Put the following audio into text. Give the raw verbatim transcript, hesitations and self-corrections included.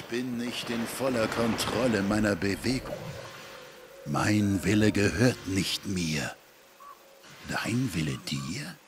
bin nicht in voller Kontrolle meiner Bewegung. Mein Wille gehört nicht mir. Dein Wille dir?